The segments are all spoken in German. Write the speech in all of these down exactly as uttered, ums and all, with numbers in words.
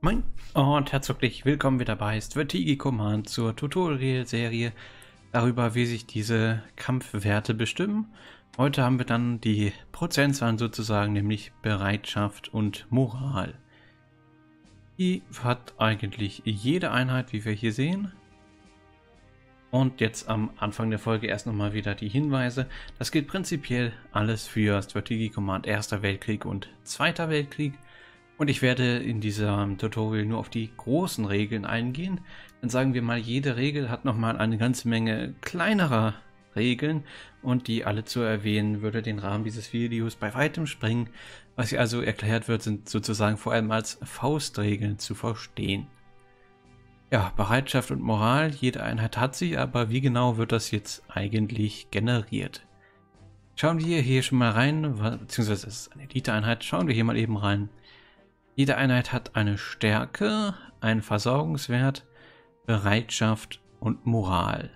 Moin und herzlich willkommen wieder bei Strategy Command zur Tutorial-Serie darüber, wie sich diese Kampfwerte bestimmen. Heute haben wir dann die Prozentzahlen sozusagen, nämlich Bereitschaft und Moral. Die hat eigentlich jede Einheit, wie wir hier sehen. Und jetzt am Anfang der Folge erst nochmal wieder die Hinweise. Das gilt prinzipiell alles für Strategy Command Erster Weltkrieg und Zweiter Weltkrieg. Und ich werde in diesem Tutorial nur auf die großen Regeln eingehen. Dann sagen wir mal, jede Regel hat nochmal eine ganze Menge kleinerer Regeln. Und die alle zu erwähnen, würde den Rahmen dieses Videos bei weitem sprengen. Was hier also erklärt wird, sind sozusagen vor allem als Faustregeln zu verstehen. Ja, Bereitschaft und Moral, jede Einheit hat sie, aber wie genau wird das jetzt eigentlich generiert? Schauen wir hier schon mal rein, beziehungsweise es ist eine Elite-Einheit, schauen wir hier mal eben rein. Jede Einheit hat eine Stärke, einen Versorgungswert, Bereitschaft und Moral.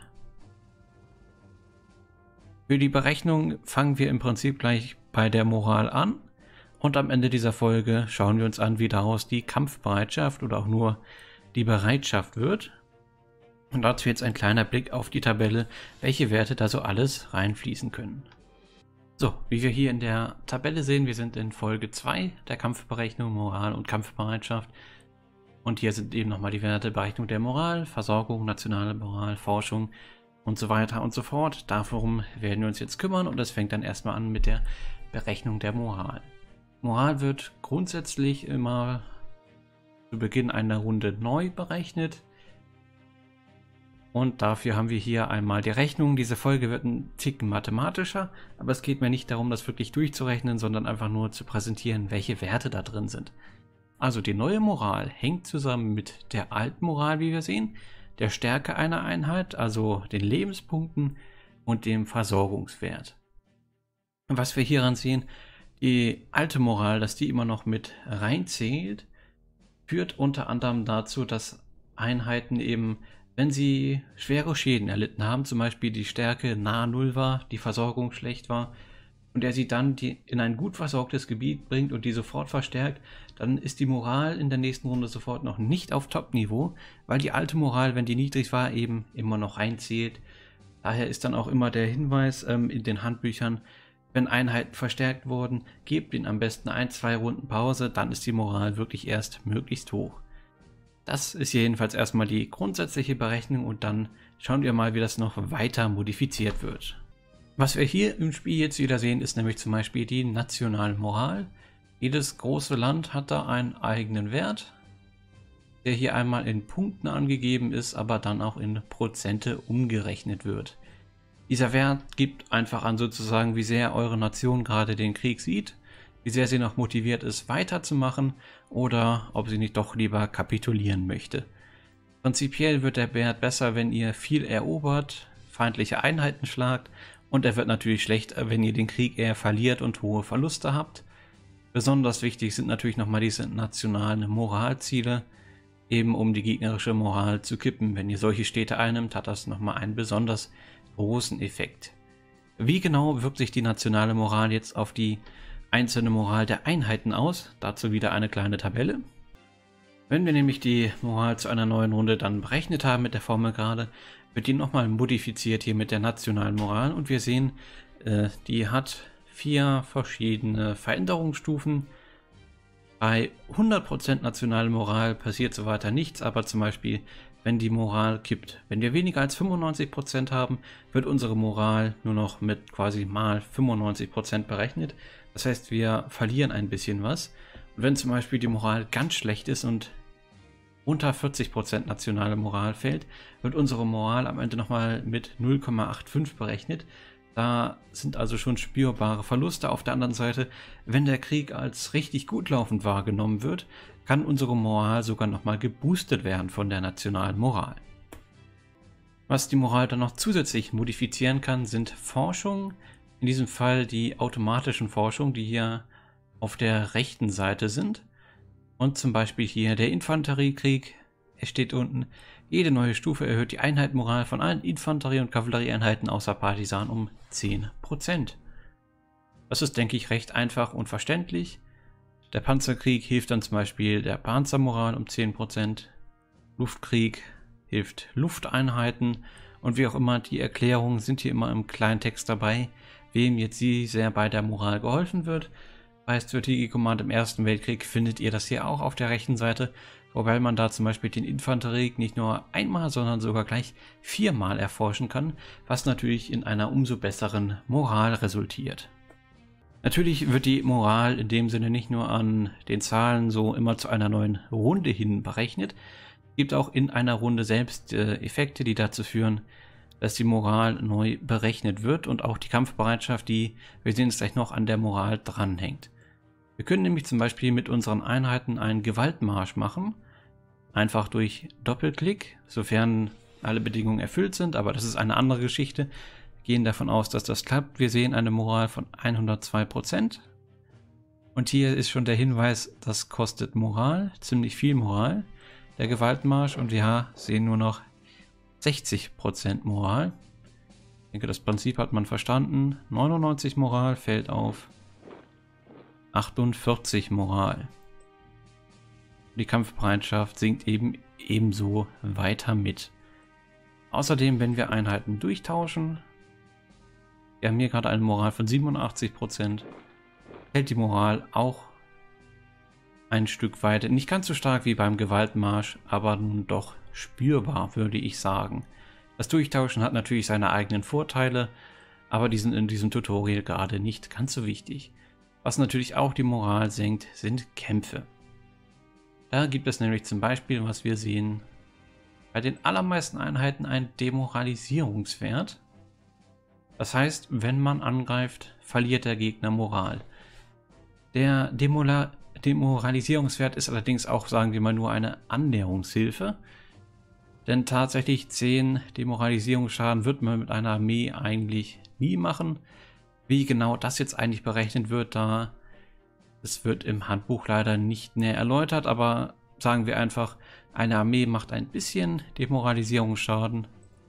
Für die Berechnung fangen wir im Prinzip gleich bei der Moral an und am Ende dieser Folge schauen wir uns an, wie daraus die Kampfbereitschaft oder auch nur die Bereitschaft wird. Und dazu jetzt ein kleiner Blick auf die Tabelle, welche Werte da so alles reinfließen können. So, wie wir hier in der Tabelle sehen, wir sind in Folge zwei der Kampfberechnung, Moral und Kampfbereitschaft. Und hier sind eben nochmal die Werte Berechnung der Moral, Versorgung, nationale Moral, Forschung und so weiter und so fort. Darum werden wir uns jetzt kümmern und das fängt dann erstmal an mit der Berechnung der Moral. Moral wird grundsätzlich immer zu Beginn einer Runde neu berechnet. Und dafür haben wir hier einmal die Rechnung. Diese Folge wird ein Ticken mathematischer, aber es geht mir nicht darum, das wirklich durchzurechnen, sondern einfach nur zu präsentieren, welche Werte da drin sind. Also die neue Moral hängt zusammen mit der alten Moral, wie wir sehen, der Stärke einer Einheit, also den Lebenspunkten und dem Versorgungswert. Und was wir hieran sehen, die alte Moral, dass die immer noch mit reinzählt, führt unter anderem dazu, dass Einheiten eben, wenn sie schwere Schäden erlitten haben, zum Beispiel die Stärke nahe Null war, die Versorgung schlecht war und er sie dann die in ein gut versorgtes Gebiet bringt und die sofort verstärkt, dann ist die Moral in der nächsten Runde sofort noch nicht auf Top-Niveau, weil die alte Moral, wenn die niedrig war, eben immer noch reinzählt. Daher ist dann auch immer der Hinweis ähm, in den Handbüchern, wenn Einheiten verstärkt wurden, gebt ihnen am besten ein, zwei Runden Pause, dann ist die Moral wirklich erst möglichst hoch. Das ist hier jedenfalls erstmal die grundsätzliche Berechnung und dann schauen wir mal, wie das noch weiter modifiziert wird. Was wir hier im Spiel jetzt wieder sehen, ist nämlich zum Beispiel die nationale Moral. Jedes große Land hat da einen eigenen Wert, der hier einmal in Punkten angegeben ist, aber dann auch in Prozente umgerechnet wird. Dieser Wert gibt einfach an sozusagen, wie sehr eure Nation gerade den Krieg sieht, wie sehr sie noch motiviert ist, weiterzumachen oder ob sie nicht doch lieber kapitulieren möchte. Prinzipiell wird der Wert besser, wenn ihr viel erobert, feindliche Einheiten schlagt und er wird natürlich schlecht, wenn ihr den Krieg eher verliert und hohe Verluste habt. Besonders wichtig sind natürlich nochmal diese nationalen Moralziele, eben um die gegnerische Moral zu kippen. Wenn ihr solche Städte einnimmt, hat das nochmal einen besonders großen Effekt. Wie genau wirkt sich die nationale Moral jetzt auf die einzelne Moral der Einheiten aus? Dazu wieder eine kleine Tabelle. Wenn wir nämlich die Moral zu einer neuen Runde dann berechnet haben mit der Formel gerade, wird die nochmal modifiziert hier mit der nationalen Moral und wir sehen, äh, die hat vier verschiedene Veränderungsstufen. Bei hundert Prozent nationale Moral passiert so weiter nichts, aber zum Beispiel wenn die Moral kippt. Wenn wir weniger als fünfundneunzig Prozent haben, wird unsere Moral nur noch mit quasi mal fünfundneunzig Prozent berechnet. Das heißt, wir verlieren ein bisschen was. Und wenn zum Beispiel die Moral ganz schlecht ist und unter vierzig Prozent nationale Moral fällt, wird unsere Moral am Ende nochmal mit null Komma fünfundachtzig berechnet. Da sind also schon spürbare Verluste. Auf der anderen Seite, wenn der Krieg als richtig gut laufend wahrgenommen wird, kann unsere Moral sogar nochmal geboostet werden von der nationalen Moral. Was die Moral dann noch zusätzlich modifizieren kann, sind Forschungen. In diesem Fall die automatischen Forschungen, die hier auf der rechten Seite sind. Und zum Beispiel hier der Infanteriekrieg. Es steht unten, jede neue Stufe erhöht die Einheitenmoral von allen Infanterie- und Kavallerieeinheiten außer Partisan um zehn Prozent. Das ist, denke ich, recht einfach und verständlich. Der Panzerkrieg hilft dann zum Beispiel der Panzermoral um zehn Prozent. Luftkrieg hilft Lufteinheiten und wie auch immer, die Erklärungen sind hier immer im kleinen Text dabei, wem jetzt wie sehr bei der Moral geholfen wird. Bei Strategic Command im Ersten Weltkrieg findet ihr das hier auch auf der rechten Seite, wobei man da zum Beispiel den Infanteriekrieg nicht nur einmal, sondern sogar gleich viermal erforschen kann, was natürlich in einer umso besseren Moral resultiert. Natürlich wird die Moral in dem Sinne nicht nur an den Zahlen so immer zu einer neuen Runde hin berechnet, es gibt auch in einer Runde selbst äh, Effekte, die dazu führen, dass die Moral neu berechnet wird und auch die Kampfbereitschaft, die, wir sehen es gleich noch, an der Moral dranhängt. Wir können nämlich zum Beispiel mit unseren Einheiten einen Gewaltmarsch machen, einfach durch Doppelklick, sofern alle Bedingungen erfüllt sind, aber das ist eine andere Geschichte. Wir gehen davon aus, dass das klappt. Wir sehen eine Moral von hundertzwei Prozent. Und hier ist schon der Hinweis, das kostet Moral, ziemlich viel Moral, der Gewaltmarsch, und wir sehen nur noch sechzig Prozent Moral. Ich denke, das Prinzip hat man verstanden. neunundneunzig Moral fällt auf achtundvierzig Moral. Die Kampfbereitschaft sinkt eben ebenso weiter mit. Außerdem, wenn wir Einheiten durchtauschen, wir haben hier gerade eine Moral von siebenundachtzig Prozent, hält die Moral auch ein Stück weiter. Nicht ganz so stark wie beim Gewaltmarsch, aber nun doch spürbar, würde ich sagen. Das Durchtauschen hat natürlich seine eigenen Vorteile, aber die sind in diesem Tutorial gerade nicht ganz so wichtig. Was natürlich auch die Moral senkt, sind Kämpfe. Da gibt es nämlich zum Beispiel, was wir sehen, bei den allermeisten Einheiten einen Demoralisierungswert. Das heißt, wenn man angreift, verliert der Gegner Moral. Der Demola Demoralisierungswert ist allerdings auch, sagen wir mal, nur eine Annäherungshilfe. Denn tatsächlich zehn Demoralisierungsschaden wird man mit einer Armee eigentlich nie machen. Wie genau das jetzt eigentlich berechnet wird, da es wird im Handbuch leider nicht näher erläutert, aber sagen wir einfach, eine Armee macht ein bisschen Demoralisierungsschaden.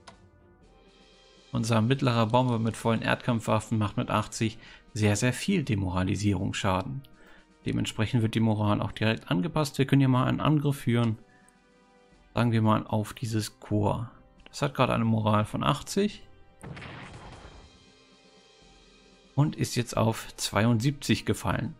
Unser mittlerer Bomber mit vollen Erdkampfwaffen macht mit achtzig sehr, sehr viel Demoralisierungsschaden. Dementsprechend wird die Moral auch direkt angepasst. Wir können hier mal einen Angriff führen, sagen wir mal auf dieses Korps. Das hat gerade eine Moral von achtzig. Und ist jetzt auf zweiundsiebzig gefallen.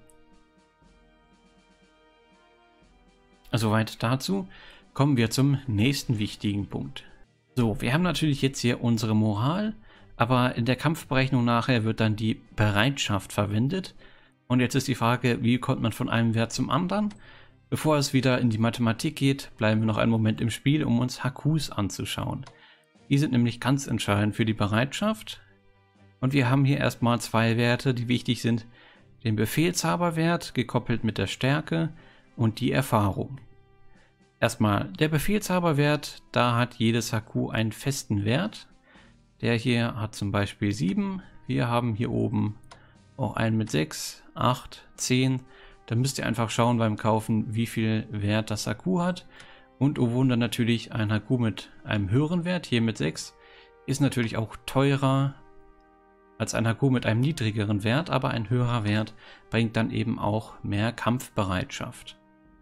Soweit dazu. Kommen wir zum nächsten wichtigen Punkt. So, wir haben natürlich jetzt hier unsere Moral, aber in der Kampfberechnung nachher wird dann die Bereitschaft verwendet. Und jetzt ist die Frage, wie kommt man von einem Wert zum anderen? Bevor es wieder in die Mathematik geht, bleiben wir noch einen Moment im Spiel, um uns H Qs anzuschauen. Die sind nämlich ganz entscheidend für die Bereitschaft. Und wir haben hier erstmal zwei Werte, die wichtig sind. Den Befehlshaberwert, gekoppelt mit der Stärke, und die Erfahrung. Erstmal der Befehlshaberwert, da hat jedes H Q einen festen Wert. Der hier hat zum Beispiel sieben. Wir haben hier oben auch einen mit sechs, acht, zehn. Dann müsst ihr einfach schauen beim Kaufen, wie viel Wert das H Q hat. Und oh Wunder, natürlich ein H Q mit einem höheren Wert, hier mit sechs, ist natürlich auch teurer als ein H Q mit einem niedrigeren Wert, aber ein höherer Wert bringt dann eben auch mehr Kampfbereitschaft.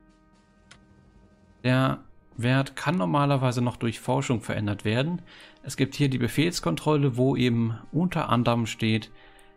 Der Wert kann normalerweise noch durch Forschung verändert werden. Es gibt hier die Befehlskontrolle, wo eben unter anderem steht,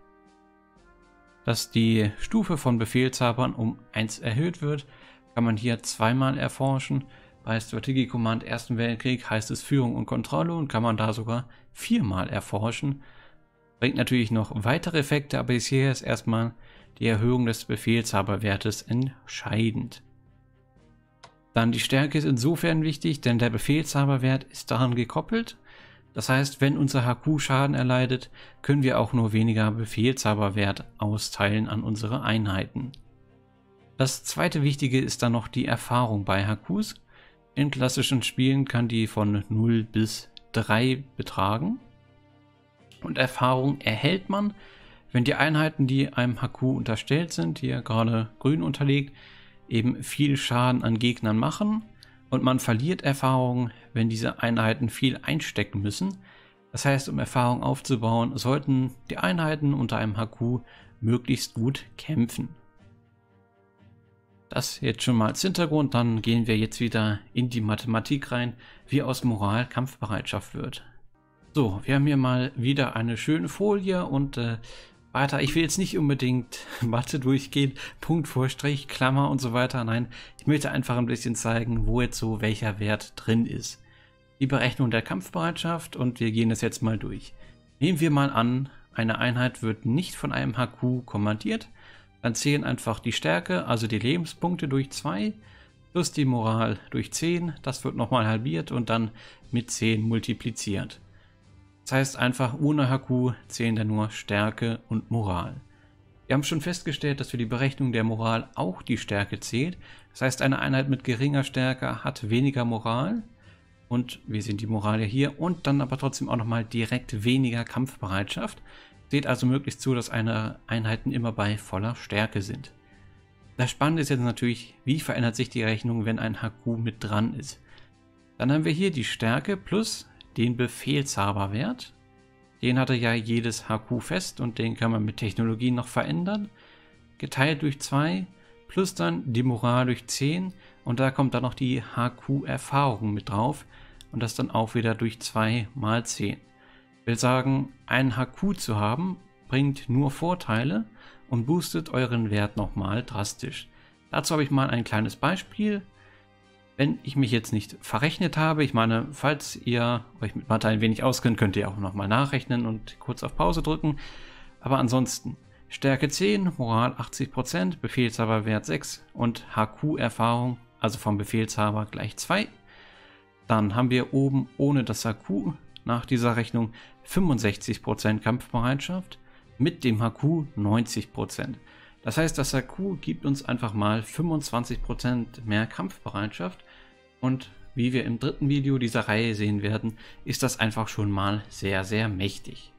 dass die Stufe von Befehlshabern um eins erhöht wird. Kann man hier zweimal erforschen. Bei Strategic Command Ersten Weltkrieg heißt es Führung und Kontrolle und kann man da sogar viermal erforschen. Bringt natürlich noch weitere Effekte, aber bisher ist erstmal die Erhöhung des Befehlshaberwertes entscheidend. Dann die Stärke ist insofern wichtig, denn der Befehlshaberwert ist daran gekoppelt. Das heißt, wenn unser H Q Schaden erleidet, können wir auch nur weniger Befehlshaberwert austeilen an unsere Einheiten. Das zweite Wichtige ist dann noch die Erfahrung bei H Qs. In klassischen Spielen kann die von null bis drei betragen. Und Erfahrung erhält man, wenn die Einheiten, die einem H Q unterstellt sind, hier gerade grün unterlegt, eben viel Schaden an Gegnern machen, und man verliert Erfahrung, wenn diese Einheiten viel einstecken müssen. Das heißt, um Erfahrung aufzubauen, sollten die Einheiten unter einem H Q möglichst gut kämpfen. das jetzt schon mal als Hintergrund. Dann gehen wir jetzt wieder in die Mathematik rein, wie aus Moral Kampfbereitschaft wird. So, wir haben hier mal wieder eine schöne Folie und äh, weiter. Ich will jetzt nicht unbedingt Mathe durchgehen, Punkt vor Strich, Klammer und so weiter. Nein, ich möchte einfach ein bisschen zeigen, wo jetzt so welcher Wert drin ist. Die Berechnung der Kampfbereitschaft und wir gehen das jetzt mal durch. Nehmen wir mal an, eine Einheit wird nicht von einem H Q kommandiert. Dann zählen einfach die Stärke, also die Lebenspunkte durch zwei, plus die Moral durch zehn. Das wird nochmal halbiert und dann mit zehn multipliziert. Das heißt einfach, ohne H Q zählen dann nur Stärke und Moral. Wir haben schon festgestellt, dass für die Berechnung der Moral auch die Stärke zählt. Das heißt, eine Einheit mit geringer Stärke hat weniger Moral. Und wir sehen die Moral ja hier. Und dann aber trotzdem auch nochmal direkt weniger Kampfbereitschaft. Seht also möglichst zu, dass eine Einheiten immer bei voller Stärke sind. Das Spannende ist jetzt natürlich, wie verändert sich die Rechnung, wenn ein H Q mit dran ist. Dann haben wir hier die Stärke plus den Befehlshaberwert. Den hatte ja jedes H Q fest und den kann man mit Technologien noch verändern. Geteilt durch zwei plus dann die Moral durch zehn und da kommt dann noch die H Q-Erfahrung mit drauf und das dann auch wieder durch zwei mal zehn. Ich will sagen, einen H Q zu haben bringt nur Vorteile und boostet euren Wert nochmal drastisch. Dazu habe ich mal ein kleines Beispiel. Wenn ich mich jetzt nicht verrechnet habe, ich meine, falls ihr euch mit Mathe ein wenig auskennt, könnt ihr auch nochmal nachrechnen und kurz auf Pause drücken. Aber ansonsten, Stärke zehn, Moral achtzig Prozent, Befehlshaberwert sechs und H Q-Erfahrung, also vom Befehlshaber gleich zwei. Dann haben wir oben ohne das H Q nach dieser Rechnung fünfundsechzig Prozent Kampfbereitschaft, mit dem H Q neunzig Prozent. Das heißt, das H Q gibt uns einfach mal fünfundzwanzig Prozent mehr Kampfbereitschaft und wie wir im dritten Video dieser Reihe sehen werden, ist das einfach schon mal sehr, sehr mächtig.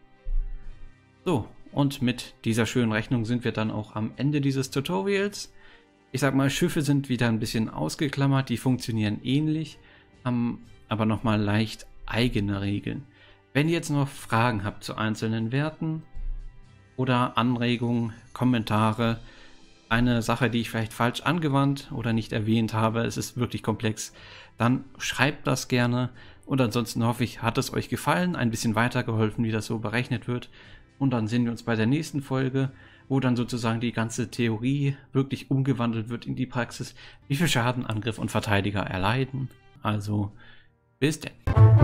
So, und mit dieser schönen Rechnung sind wir dann auch am Ende dieses Tutorials. Ich sag mal, Schiffe sind wieder ein bisschen ausgeklammert, die funktionieren ähnlich, haben aber nochmal leicht eigene Regeln. Wenn ihr jetzt noch Fragen habt zu einzelnen Werten, oder Anregungen, Kommentare, eine Sache, die ich vielleicht falsch angewandt oder nicht erwähnt habe, es ist wirklich komplex, dann schreibt das gerne und ansonsten hoffe ich, hat es euch gefallen, ein bisschen weitergeholfen, wie das so berechnet wird und dann sehen wir uns bei der nächsten Folge, wo dann sozusagen die ganze Theorie wirklich umgewandelt wird in die Praxis, wie viel Schaden Angriff und Verteidiger erleiden. Also bis denn.